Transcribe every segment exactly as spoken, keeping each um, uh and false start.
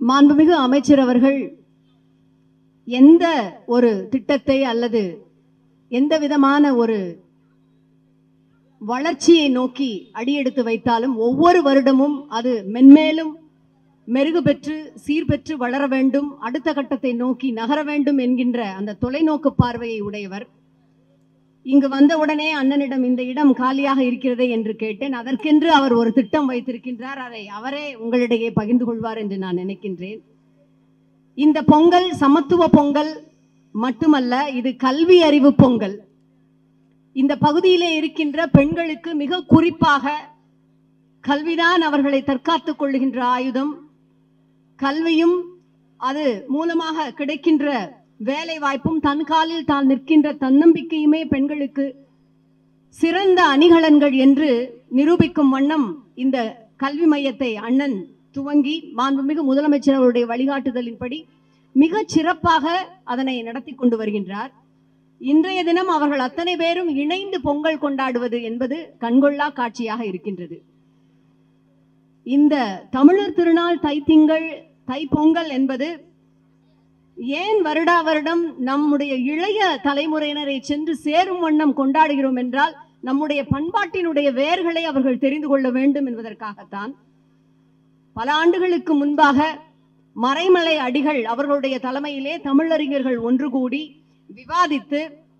மாண்புமிகு அமைச்சர் அவர்கள் எந்த ஒரு திட்டத்தை அல்லது எந்த விதமான ஒரு வளர்ச்சியை நோக்கி அடியெடுத்து வைத்தாலும் ஒவ்வொரு வருடமும் அது மென்மேலும் மெருகு பெற்று சீர்பெற்று வளர வேண்டும், அடுத்த கட்டத்தை நோக்கி நகர வேண்டும் என்கின்ற அந்த தொலைநோக்கு பார்வையை உடையவர். இங்கு வந்தவுடனே அண்ணனிடம் இந்த இடம் காலியாக இருக்கிறதே என்று கேட்டேன். அதற்கென்று அவர் ஒரு திட்டம் வைத்திருக்கின்றார். அதை அவரே உங்களிடையே பகிர்ந்து கொள்வார் என்று நான் நினைக்கின்றேன். இந்த பொங்கல் சமத்துவ பொங்கல் மட்டுமல்ல, இது கல்வி அறிவு பொங்கல். இந்த பகுதியிலே இருக்கின்ற பெண்களுக்கு மிக குறிப்பாக கல்விதான் அவர்களை தற்காத்துக் கொள்ளுகின்ற ஆயுதம். கல்வியும் அது மூலமாக கிடைக்கின்ற வேலை வாய்ப்பும் தன் காலில் தான் நிற்கின்ற தன்னம்பிக்கையுமே பெண்களுக்கு சிறந்த அணிகலன்கள் என்று நிரூபிக்கும் வண்ணம் இந்த கல்வி மையத்தை அண்ணன் துவங்கி மாண்புமிகு முதலமைச்சர் அவருடைய வழிகாட்டுதலின்படி மிக சிறப்பாக அதனை நடத்தி கொண்டு வருகின்றார். இன்றைய தினம் அவர்கள் அத்தனை பேரும் இணைந்து பொங்கல் கொண்டாடுவது என்பது கண்கொள்ளா காட்சியாக இருக்கின்றது. இந்த தமிழர் திருநாள் தைத்திங்கள் தைப்பொங்கல் என்பது ஏன் வருடா வருடம் நம்முடைய இளைய தலைமுறையினரை சென்று சேரும் வண்ணம் கொண்டாடுகிறோம் என்றால், நம்முடைய பண்பாட்டினுடைய வேர்களை அவர்கள் தெரிந்து கொள்ள வேண்டும் என்பதற்காகத்தான். பல ஆண்டுகளுக்கு முன்பாக மறைமலை அடிகள் அவர்களுடைய தலைமையிலே தமிழறிஞர்கள் ஒன்று கூடி விவாதித்து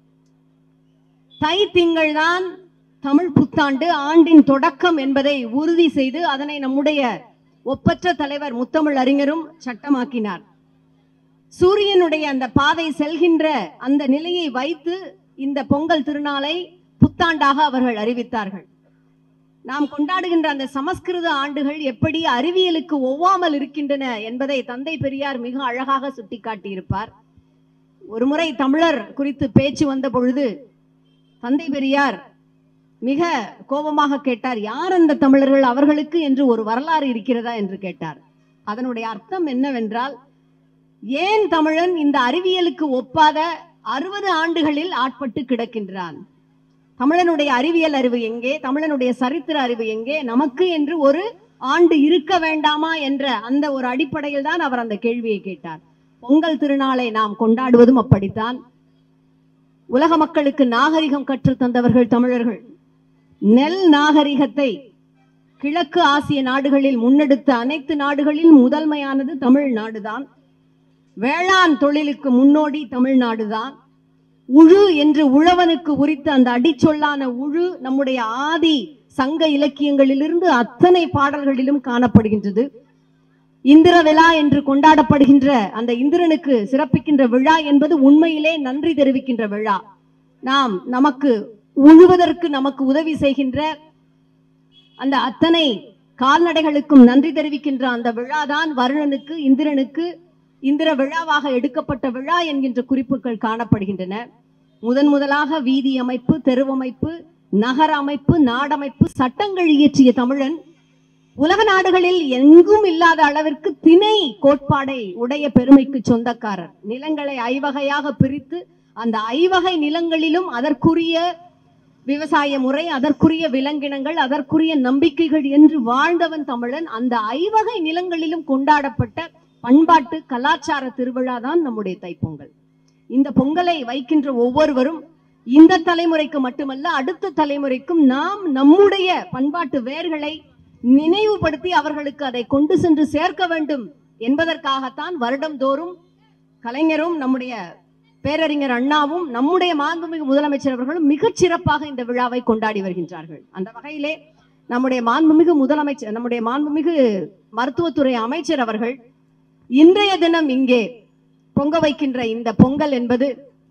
தை திங்கள் தான் தமிழ் புத்தாண்டு ஆண்டின் தொடக்கம் என்பதை உறுதி செய்து அதனை நம்முடைய ஒப்பற்ற தலைவர் முத்தமிழ் அறிஞரும் சட்டமாக்கினார். சூரியனுடைய அந்த பாதை செல்கின்ற அந்த நிலையை வைத்து இந்த பொங்கல் திருநாளை புத்தாண்டாக அவர்கள் அறிவித்தார்கள். நாம் கொண்டாடுகின்ற அந்த சமஸ்கிருத ஆண்டுகள் எப்படி அறிவியலுக்கு ஒவ்வாமல் இருக்கின்றன என்பதை தந்தை பெரியார் மிக அழகாக சுட்டிக்காட்டியிருப்பார். ஒரு முறை தமிழர் குறித்து பேச்சு வந்த பொழுது தந்தை பெரியார் மிக கோபமாக கேட்டார், யார் அந்த தமிழர்கள், அவர்களுக்கு என்று ஒரு வரலாறு இருக்கிறதா என்று கேட்டார். அதனுடைய அர்த்தம் என்னவென்றால், ஏன் தமிழன் இந்த அறிவியலுக்கு ஒப்பாத அறுபது ஆண்டுகளில் ஆட்பட்டு கிடக்கின்றான்? தமிழனுடைய அறிவியல் அறிவு எங்கே? தமிழனுடைய சரித்திர அறிவு எங்கே? நமக்கு என்று ஒரு ஆண்டு இருக்க வேண்டாமா என்ற அந்த ஒரு அடிப்படையில் தான் அவர் அந்த கேள்வியை கேட்டார். பொங்கல் திருநாளை நாம் கொண்டாடுவதும் அப்படித்தான். உலக மக்களுக்கு நாகரிகம் கற்று தந்தவர்கள் தமிழர்கள். நெல் நாகரிகத்தை கிழக்கு ஆசிய நாடுகளில் முன்னெடுத்த அனைத்து நாடுகளில் முதன்மையானது தமிழ்நாடுதான். வேளாண் தொழிலுக்கு முன்னோடி தமிழ்நாடுதான். உழு என்று உழவனுக்கு உரித்த அந்த அடிச்சொல்லான உழு நம்முடைய ஆதி சங்க இலக்கியங்களிலிருந்து அத்தனை பாடல்களிலும் காணப்படுகின்றது. இந்திர விழா என்று கொண்டாடப்படுகின்ற அந்த இந்திரனுக்கு சிறப்பிக்கின்ற விழா என்பது உண்மையிலே நன்றி தெரிவிக்கின்ற விழா. நாம் நமக்கு உழுவதற்கு நமக்கு உதவி செய்கின்ற அந்த அத்தனை கால்நடைகளுக்கும் நன்றி தெரிவிக்கின்ற அந்த விழாதான் வருணனுக்கு இந்திரனுக்கு இந்திர விழாவாக எடுக்கப்பட்ட விழா என்கின்ற குறிப்புகள் காணப்படுகின்றன. முதன் முதலாக வீதி அமைப்பு, தெருவமைப்பு, நகர அமைப்பு, நாடமைப்பு, சட்டங்கள் இயற்றிய தமிழன் உலக நாடுகளில் எங்கும் இல்லாத அளவிற்கு திணை கோட்பாடை உடைய பெருமைக்கு சொந்தக்காரர். நிலங்களை ஐவகையாக பிரித்து அந்த ஐவகை நிலங்களிலும் அதற்குரிய விவசாய முறை, அதற்குரிய விலங்கினங்கள், அதற்குரிய நம்பிக்கைகள் என்று வாழ்ந்தவன் தமிழன். அந்த ஐவகை நிலங்களிலும் கொண்டாடப்பட்ட பண்பாட்டு கலாச்சார திருவிழா தான் நம்முடைய தைப்பொங்கல். இந்த பொங்கலை வைக்கின்ற ஒவ்வொருவரும் இந்த தலைமுறைக்கு மட்டுமல்ல, அடுத்த தலைமுறைக்கும் நாம் நம்முடைய பண்பாட்டு வேர்களை நினைவுபடுத்தி அவர்களுக்கு அதை கொண்டு சென்று சேர்க்க வேண்டும் என்பதற்காகத்தான் வருடந்தோறும் கலைஞரும் நம்முடைய பேரறிஞர் அண்ணாவும் நம்முடைய மாண்புமிகு முதலமைச்சர் அவர்களும் மிகச் சிறப்பாக இந்த விழாவை கொண்டாடி வருகின்றார்கள். அந்த வகையிலே நம்முடைய மாண்புமிகு முதலமைச்சர், நம்முடைய மாண்புமிகு மருத்துவத்துறை அமைச்சர் அவர்கள் இன்றைய தினம் இங்கே பொங்க வைக்கின்ற இந்த பொங்கல் என்பது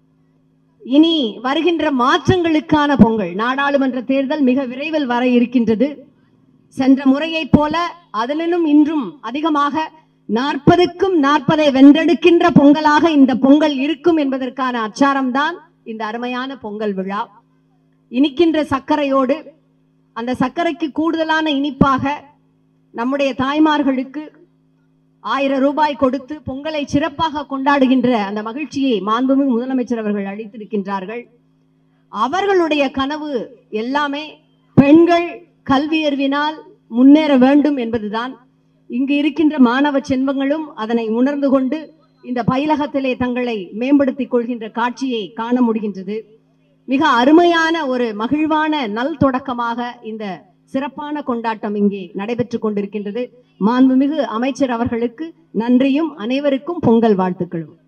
இனி வருகின்ற மாற்றங்களுக்கான பொங்கல். நாடாளுமன்ற தேர்தல் மிக விரைவில் வர இருக்கின்றது. சென்ற முறையை போல அதிலும் இன்றும் அதிகமாக நாற்பதுக்கும் நாற்பதை வென்றெடுக்கின்ற பொங்கலாக இந்த பொங்கல் இருக்கும் என்பதற்கான அச்சாரம்தான் இந்த அருமையான பொங்கல் விழா. இனிக்கின்ற சர்க்கரையோடு அந்த சர்க்கரைக்கு கூடுதலான இனிப்பாக நம்முடைய தாய்மார்களுக்கு ஆயிரம் ரூபாய் கொடுத்து பொங்கலை சிறப்பாக கொண்டாடுகின்ற அந்த மகிழ்ச்சியை மாண்புமிகு முதலமைச்சர் அவர்கள் அளித்திருக்கின்றார்கள். அவர்களுடைய கனவு எல்லாமே பெண்கள் கல்வியறிவினால் முன்னேற வேண்டும் என்பதுதான். இங்கு இருக்கின்ற மாணவ செல்வங்களும் அதனை உணர்ந்து கொண்டு இந்த பயிலகத்திலே தங்களை மேம்படுத்திக் கொள்கின்ற காட்சியை காண முடிகின்றது. மிக அருமையான ஒரு மகிழ்வான நல் தொடக்கமாக இந்த சிறப்பான கொண்டாட்டம் இங்கே நடைபெற்றுக் கொண்டிருக்கின்றது. மாண்புமிகு அமைச்சர் அவர்களுக்கு நன்றியும் அனைவருக்கும் பொங்கல் வாழ்த்துக்களும்.